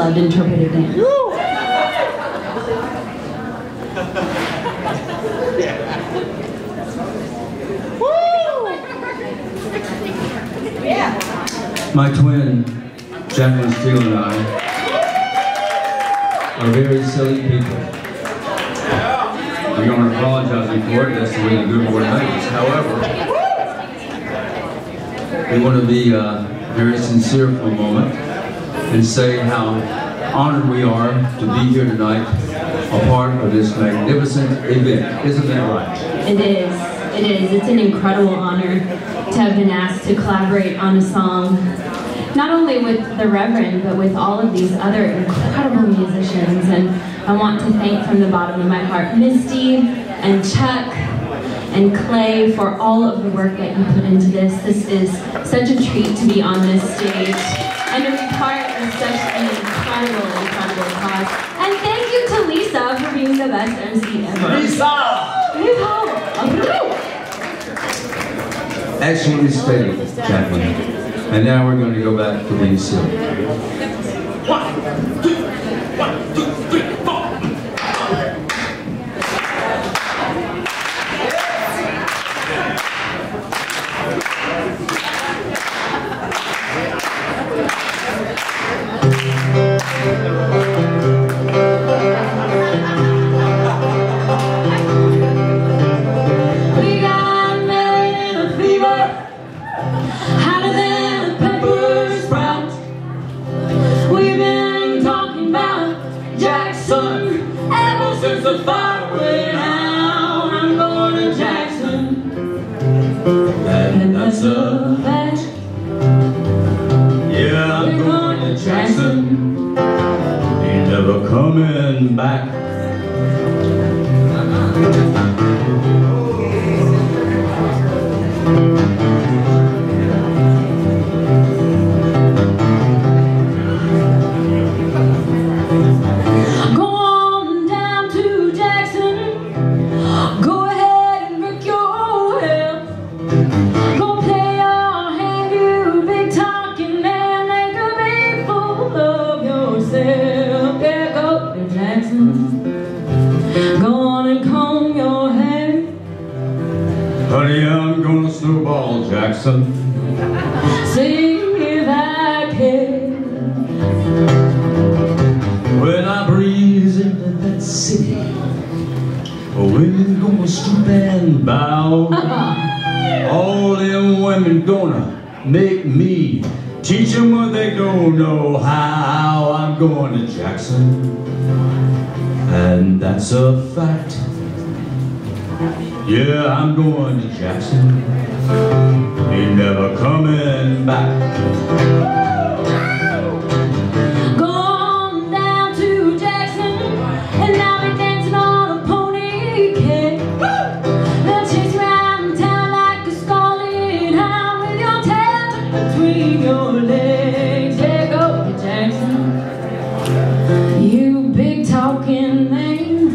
loved interpretive dance. My twin, Jacqueline Steele, and I are very silly people. We're going to apologize for it. That's the way the good Lord made us. However, we want to be very sincere for a moment and say how honored we are to be here tonight, a part of this magnificent event. Isn't that right? It is. It is. It's an incredible honor to have been asked to collaborate on a song, not only with the Reverend, but with all of these other incredible musicians. And I want to thank from the bottom of my heart Misty and Chuck and Clay for all of the work that you put into this. This is such a treat to be on this stage and to be part of such an incredible, incredible cause. And thank you to Lisa for being the best MC ever. Lisa! Excellently stated, Jacqueline. And now we're going to go back to being silly. 1, 2, 3, 4. Since the fire went out, I'm going to Jackson, and that's a fact. Yeah, I'm going to Jackson. Ain't never coming back. Honey, I'm gonna snowball Jackson. See if I can. When I breeze into that city, women gonna stoop and bow. All them women gonna make me teach them what they don't know how. I'm going to Jackson, and that's a fact. Yeah, I'm going to Jackson. Ain't never coming back. Gone down to Jackson, and I'll be dancing on a pony cake. They'll chase around town like a scalded hound with your tail tucked between your legs. Yeah, go to Jackson, you big talking man.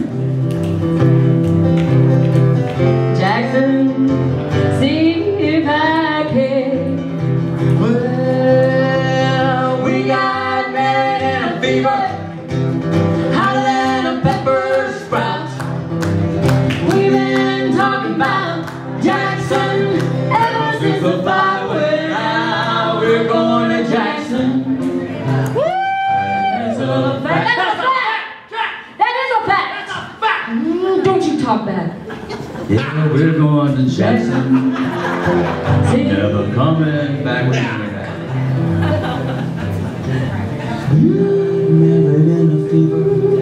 See if I can. Well, we got married in a fever, hotter than a pepper sprout. We've been talking about Jackson ever since the fire went out. We're going to Jackson. That's a fact. That's a fact. That is a fact. That's a fact. Don't you talk back. Yeah, we're going to Jackson. Never coming back. Married in a fever,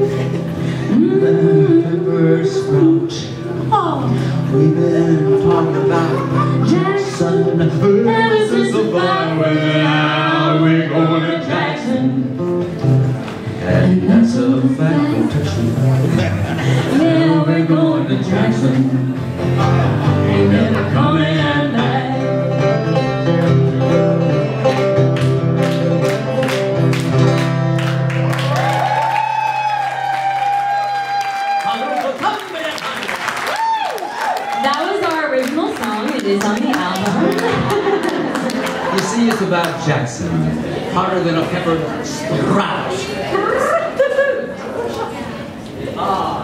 pepper sprout. We've been talking about Jackson ever since the fire went out. We're going to Jackson, and that's a fact. Don't touch me. Yeah, we're going to Jackson. Ain't never coming back. That was our original song. It is on the album. you see, it's about Jackson, hotter than a pepper sprout. Oh.